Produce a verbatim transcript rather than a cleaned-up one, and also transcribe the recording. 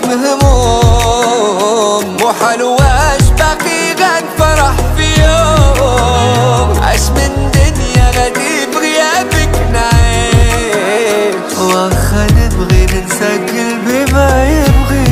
هموم مو حلوة باقي غن فرح في يوم عش من دنيا غادي بغيابك نعيش. واخا نبغي ننسى قلبي ما يبغي